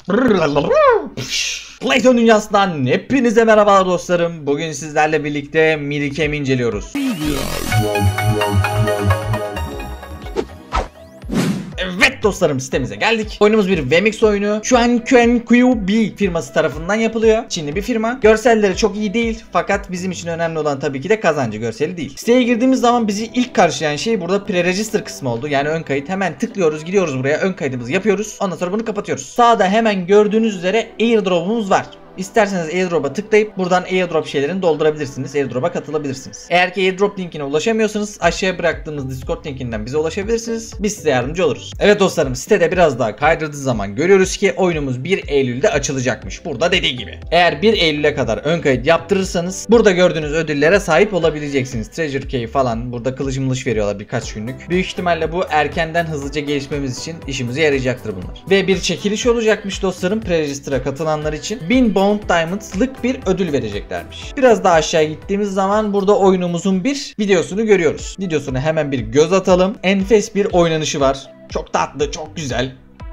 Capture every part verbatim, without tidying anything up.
Playton dünyasından hepinize merhabalar dostlarım. Bugün sizlerle birlikte Mirikem'i inceliyoruz. Evet dostlarım, sitemize geldik. Oyunumuz bir V M X oyunu. Şu an Quen Q B firması tarafından yapılıyor. Çinli bir firma. Görselleri çok iyi değil. Fakat bizim için önemli olan tabii ki de kazancı, görseli değil. Siteye girdiğimiz zaman bizi ilk karşılayan şey burada pre-register kısmı oldu. Yani ön kayıt. Hemen tıklıyoruz, gidiyoruz buraya. Ön kaydımızı yapıyoruz. Ondan sonra bunu kapatıyoruz. Sağda hemen gördüğünüz üzere airdrop'umuz var. İsterseniz airdrop'a tıklayıp buradan airdrop şeylerini doldurabilirsiniz. Airdrop'a katılabilirsiniz. Eğer ki airdrop linkine ulaşamıyorsanız aşağıya bıraktığımız Discord linkinden bize ulaşabilirsiniz. Biz size yardımcı oluruz. Evet dostlarım, sitede biraz daha kaydırdığı zaman görüyoruz ki oyunumuz bir Eylül'de açılacakmış. Burada dediği gibi. Eğer bir Eylül'e kadar ön kayıt yaptırırsanız burada gördüğünüz ödüllere sahip olabileceksiniz. Treasure Key falan, burada kılıç mılıç veriyorlar birkaç günlük. Büyük ihtimalle bu erkenden hızlıca gelişmemiz için işimize yarayacaktır bunlar. Ve bir çekiliş olacakmış dostlarım pre-register'a katılanlar için. bin Diamonds'lık bir ödül vereceklermiş. Biraz daha aşağı gittiğimiz zaman burada oyunumuzun bir videosunu görüyoruz. Videosunu hemen bir göz atalım. Enfes bir oynanışı var. Çok tatlı, çok güzel.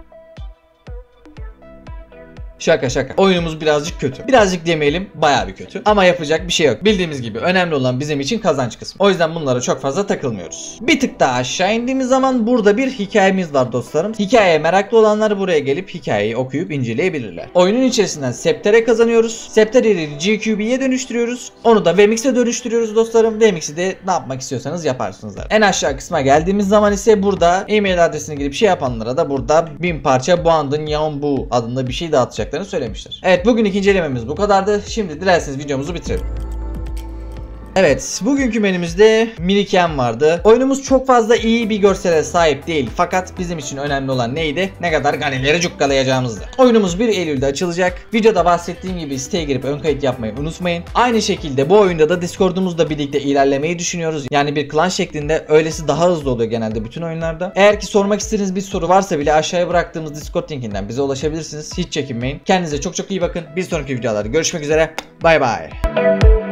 Şaka şaka. Oyunumuz birazcık kötü. Birazcık demeyelim, bayağı bir kötü. Ama yapacak bir şey yok. Bildiğimiz gibi önemli olan bizim için kazanç kısmı. O yüzden bunlara çok fazla takılmıyoruz. Bir tık daha aşağı indiğimiz zaman burada bir hikayemiz var dostlarım. Hikayeye meraklı olanlar buraya gelip hikayeyi okuyup inceleyebilirler. Oyunun içerisinden Septer'e kazanıyoruz. Septer'i G Q B'ye dönüştürüyoruz. Onu da V M X'e dönüştürüyoruz dostlarım. V M X'i de ne yapmak istiyorsanız yaparsınız zaten. En aşağı kısma geldiğimiz zaman ise burada e-mail adresine girip şey yapanlara da burada bin parça Buandın Yambu adında bir şey dağıtacak söylemişler. Evet, bugün ikinci incelememiz bu kadardı. Şimdi dilerseniz videomuzu bitirelim. Evet, bugünkü menümüzde Mirikem vardı. Oyunumuz çok fazla iyi bir görsele sahip değil. Fakat bizim için önemli olan neydi? Ne kadar ganileri cukkalayacağımızdı. Oyunumuz bir Eylül'de açılacak. Videoda bahsettiğim gibi siteye girip ön kayıt yapmayı unutmayın. Aynı şekilde bu oyunda da Discord'umuzla birlikte ilerlemeyi düşünüyoruz. Yani bir klan şeklinde, öylesi daha hızlı oluyor genelde bütün oyunlarda. Eğer ki sormak istediğiniz bir soru varsa bile aşağıya bıraktığımız Discord linkinden bize ulaşabilirsiniz. Hiç çekinmeyin. Kendinize çok çok iyi bakın. Bir sonraki videolarda görüşmek üzere. Bay bay.